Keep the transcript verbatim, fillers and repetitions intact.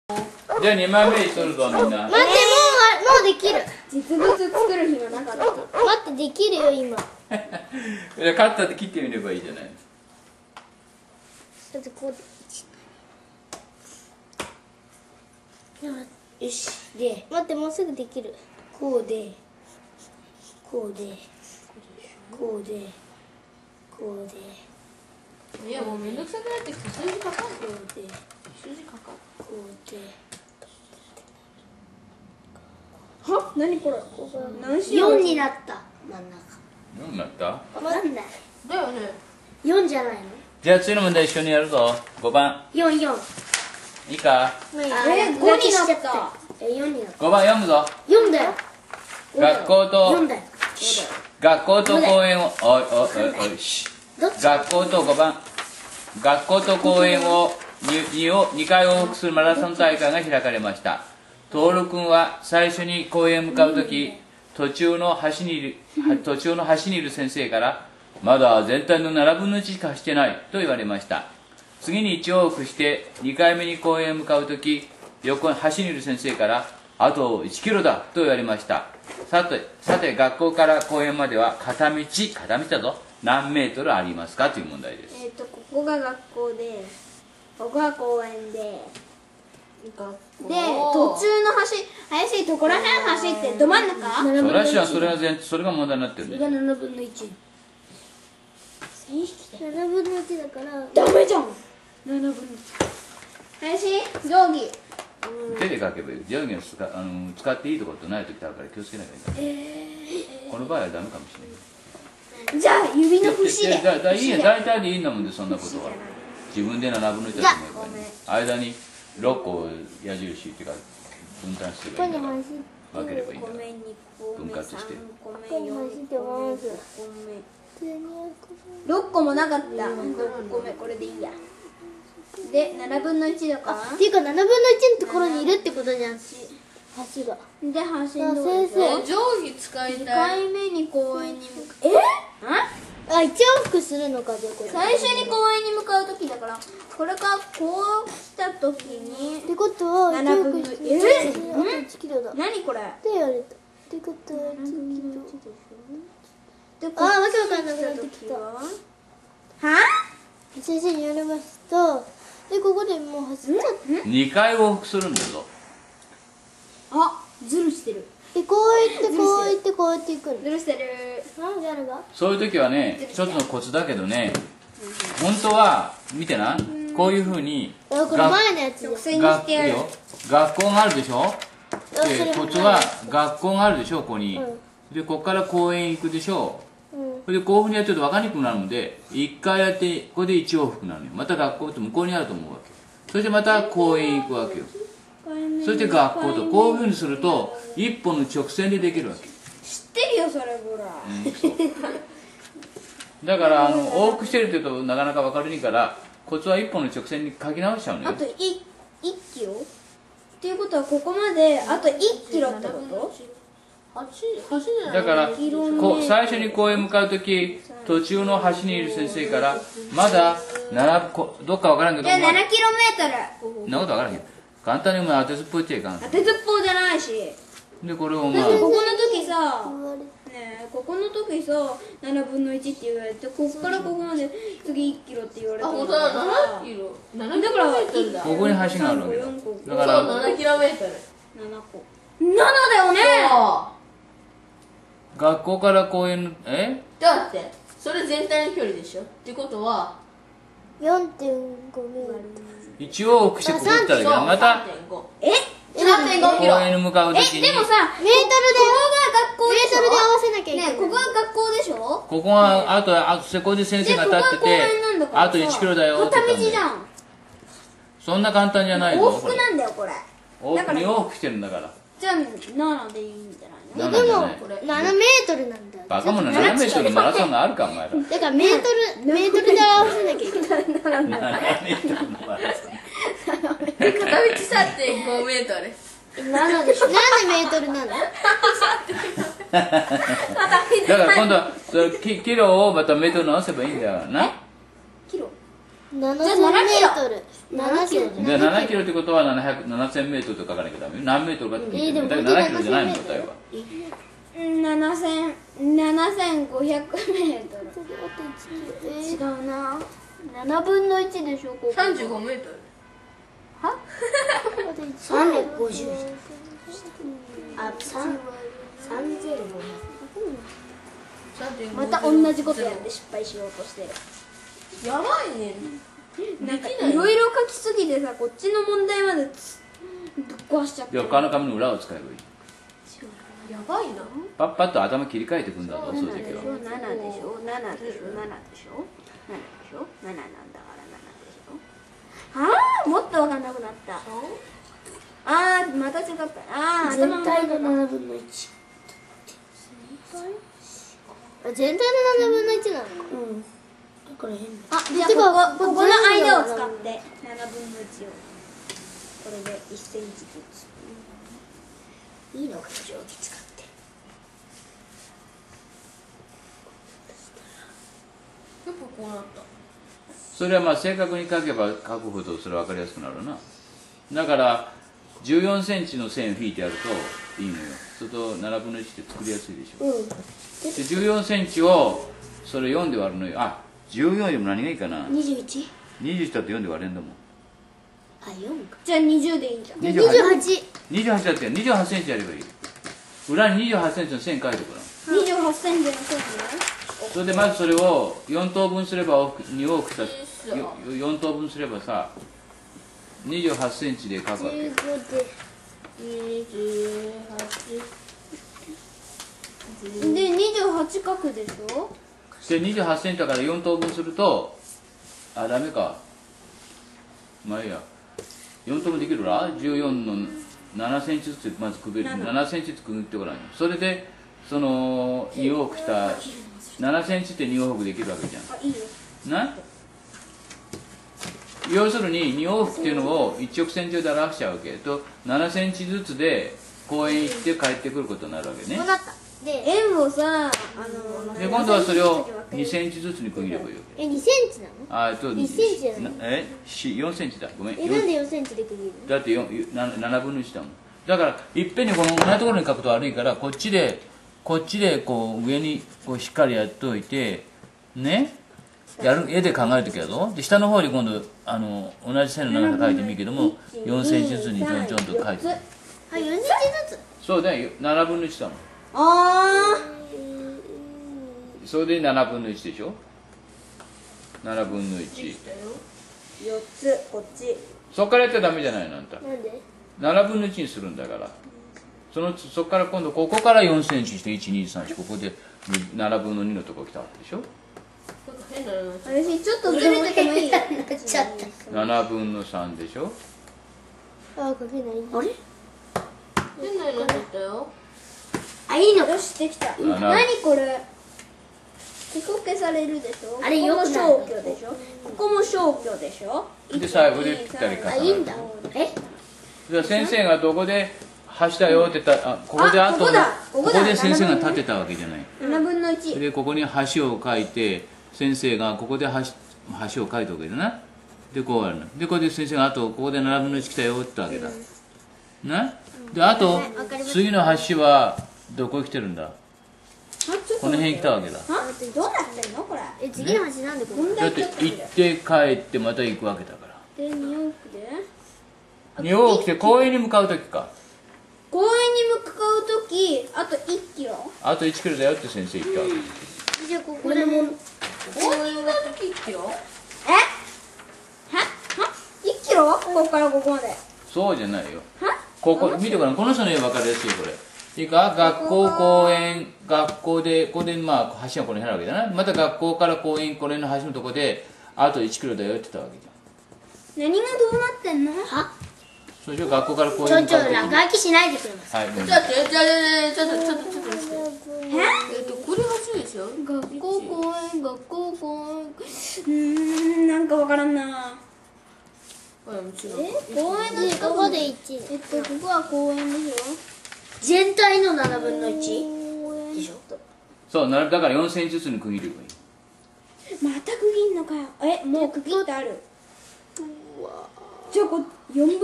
じゃあにまいめにするぞみんな。 待って、もうもうできる。実物作る暇なかった。待って、できるよ今。 じゃあカッターで切ってみればいいじゃない。 だってこうで。よし、で、待って、もうすぐできる。こうで、こうで、こうで、こうで。 いやもうめんどくさくなってきて数字書かんと。 こうで、 数字書かん。 こうで。は？何これ？何しよう？四になった。真ん中。 よんになった？ わかんない。 だよね。 四じゃないの？ じゃあ次の問題一緒にやるぞ。ごばん。 四四。 いいか？ え、五になった。え、四になった。 ごばん読むぞ。 四だよ。 学校と四だよ。 学校と公園をおいおいおいおいし。学校とごばん。学校と公園をにをにかい往復するマラソン大会が開かれました。トール君は最初に公園へ向かうとき、途中の橋にいる途中の橋にいる先生から「まだ全体のななぶんのいちしかしてない」と言われました。次にいち往復してにかいめに公園へ向かうとき、横に橋にいる先生から「あといちキロだ」と言われました。さてさて学校から公園までは片道片道だぞ何メートルありますかという問題です。 えっとここが学校で、ここが公園で。で、途中の橋、怪しいとこらへん走ってど真ん中？ それはしはそれが全それが問題になってるね。 それがななぶんのいち。ななぶんのいちだからダメじゃん。ななぶんのいち。怪しい定規。 手で書けばいい。定規を使あの使っていいところとないときあるから気をつけなきゃいけない。 えー、 この場合はダメかもしれない。 じゃあ指の節で。 だだいいや大体でいいんだもんでそんなことは。自分でななぶんのいちだと思えばいいね。間にろっこ矢印っていうか分担すればいいんだから分ければいいんだから分割してろっこもなかった。ろっこめこれでいいや。でななぶんのいちだからっていうかななぶんのいちのところにいるってことじゃん。橋がで橋の先生定規使いたい。 にかいめに公園に向かう。えあ、いち往復するのかでこれ最初に公園に向かう時だから、これからこう来た時にってことはななぶんのいち。えっ、あといちキロだ。何これって言われた。ってことはいちキロ。あ、わけわかんなくなってきた。は先生に言われました。で、ここでもう走っちゃった。 にかい往復するんだぞ。 あ、ズルしてる。で、こう行ってこう行ってこうやって行くの。ズルしてる。なんであれがそういう時はね一つのコツだけどね、本当は見てな、こういうふうにこれ前のやつ学学校があるでしょ。でコツは学校があるでしょここに、でここから公園行くでしょ。それでこういうふうにやってると分かりにくくなるのでいっかいやってここでいち往復なのよ。また学校って向こうにあると思うわけ。そしてまた公園行くわけよ。そして学校とこういうふうにすると一本の直線でできるわけ。 知ってるよそれぐらい、うん、そうだからあの往復してるって言うとなかなか分かりにくいからコツは一本の直線に書き直しちゃうのよ。 あといちキロっていうことはここまであといちキロってこと？ だからこ最初に公園向かうとき途中の橋にいる先生からまだななこどっか分からんけど、 いやななキロメートルそんなこと分からんけど簡単に当てずっぽいっちゃいかん。 当てずっぽうじゃないし。 でこれをまあここの時さねえここの時さななぶんのいちって言われてここからここまで次いちキロって言われたんだからななキロななキロメートルだ。 ここに橋があるわけだ。だからななキロメートルななこななだよね。 学校から公園えだってそれ全体の距離でしょ。ってことはよんてんごメートルいち往復してここ行ったらいいけどまたえさんてんごキロ公園に向かうときにえでもさメートルでここが学校でしょ。メートルで合わせなきゃいけないね。ここが学校でしょ。 ここがあとあそこで先生が立っててあといちキロだよって片言ったんだよ。 道じゃん。 そんな簡単じゃないぞ。 往復なんだよこれ。 往復に往復してるんだから。 じゃあななでいいんじゃないの。 ななじゃないでもななメートルなんだよ。 バカ者ななメートルのマラソンがあるかお前ら。 だからメートルメートルで合わせなきゃいけない。 ななメートルのマラソン片道 さんてんごメートルななでしょ。なんでメートルなの。 だから今度はそれキキロをまたメートルに合わせばいいんだよな。 キロななせんメートル。ななせん。 でななキロってことはななせんメートルと書かなきゃダメよ。何メートルかって聞いてる。だからななキロじゃないの答えは。 ななせん、ななせんごひゃくメートル。違うな。ななぶんのいちでしょ、ここ。 さんじゅうごメートル。 はさんびゃくごじゅう。あ、さん、さんぜんごひゃく。 また同じことやって失敗しようとしてる。 やばいね。 なんかいろいろ書きすぎてさ、こっちの問題までぶっ壊しちゃって。 いや、他の紙の裏を使えばいい。 やばいな。 パッパッと頭切り替えていくんだぞ、掃除機は。 ななでしょ、ななでしょ、ななでしょ、ななでしょ、なななんだからななでしょ。ああ、もっとわかんなくなった。ああ、また違った。ああ、 全体のななぶんのいち。 全体のななぶんのいちなのか。 うん。だから変だ。 あ、じゃあここ、ここの間を使ってななぶんのいちを。これでいっセンチずつ。 いいのか、定規使って。 やっぱこうなった。 それはまあ正確に書けば書くほどそれは分かりやすくなるな。だからじゅうよんセンチの線を引いてやるといいのよ。そうするとななぶんのいちって作りやすいでしょ。 うん。 でじゅうよんセンチをそれよんで割るのよ。あ、じゅうよんよりも何がいいかな。 にじゅういち。 にじゅういちだってよんで割れんだもん。 あ、よんか。 じゃあにじゅうでいいんじゃん。 にじゅうはち。 にじゅうはち。 にじゅうはちだってにじゅうはちセンチやればいい。裏ににじゅうはちセンチの線書いてくる。 にじゅうはちセンチの線ね。 それでまずそれをよん等分すれば往復に往復したよん等分すればさにじゅうはちセンチで書くわけ。 にじゅうはちでにじゅうはち書くでしょ。 でにじゅうはちセンチだからよん等分するとあダメかまあいいやよん等分できるらじゅうよんのななセンチずつまずくべるななセンチずつくぐってごらんよ。それでそのに往復したななセンチってに往復できるわけじゃん。 あ、いいよ。 な要するにに往復っていうのをいち直線上で表しちゃうわけとななセンチずつで公園行って帰ってくることになるわけね。 分かった。で円をさ、あので今度はそれをにセンチずつに区切ればいいわけ。 え、にセンチなの？ あえっといちセンチじゃない？ えよんセンチだごめん。 え、なんでよんセンチで区切るの？ だってよんなななぶんのいちだもん。だからいっぺんにこの同じところに書くと悪いからこっちでこっちでこう上にこうしっかりやっておいてねやる絵で考えるときやぞ。で下の方に今度あの同じ線の長さ書いてもいいけどもよんセンチずつにちょんちょんと書いて。 あ、よんセンチずつ？ そうだよななぶんのいちだもん。 ああ。 それでななぶんのいちでしょ。ななぶんのいち。 よっつこっち。 そっからやったらダメじゃないのあんた。 なんで？ ななぶんのいちにするんだから。そのそこから今度ここからよんセンチしていちにさんよんここでななぶんのにのとこ来たわけでしょ。 なんか変なの。 私ちょっとずれててもいい？ ちょっと。 ななぶんのさんでしょ。 あ、書けない。 あれ？ 変なのになったよ。 あ、いいのか。 よし、できた。 なな何これ？ここ消されるでしょ。 あれよくないここも消去でしょ。ここも消去でしょ。 で最後でぴったり重なあ、 る。 いいんだ。え？ じゃあ先生がどこで橋だよって言ったらあここであとここだここだこで先生が立てたわけじゃない。 ななぶんのいち。 でここに橋を書いて先生がここで橋橋を書いたわけだな。でこうやるの。でこれで先生があとここでななぶんのいち来たよってわけだ。な？であと次の橋はどこに来てるんだ。この辺に来たわけだ。 あ、どうなってんのこれ？え、次の橋なんでこれ？ だって行って帰ってまた行くわけだから。 で、に往復で？ に往復で公園に向かう時か。 公園に向かうとき、あといっキロ？ あといちキロだよって先生言ったわけ。 じゃあここでも。 公園が時ってよ。 え？は？はいっキロ？ここからここまで。 そうじゃないよ。 は？ ここ見てごらんこの人の絵分かりやすいこれ。いいか学校公園学校でここでまあ橋がこの辺あるわけだな。また学校から公園これの橋のとこであといちキロだよって言ったわけじゃん。 何がどうなってんの？ は？ そうでしょ学校から公ちょちょ、 園に向かう時に落書きしないでくれます。 はいごめんちょっと待って、ちょっとちょっとちょっとちょっと待って。 え？ えっとこれがそうでしょ。 学校公園学校公園。うーん、なんかわからんな。 うん、違う。 え？公園の近くでいち。えっとここは公園でしょ。 全体のななぶんのいちでしょ。 そうなだからよんセンチずつに区切ればいい。 また区切んんのかよ。え、もう区切ってある。じゃあこよんぶん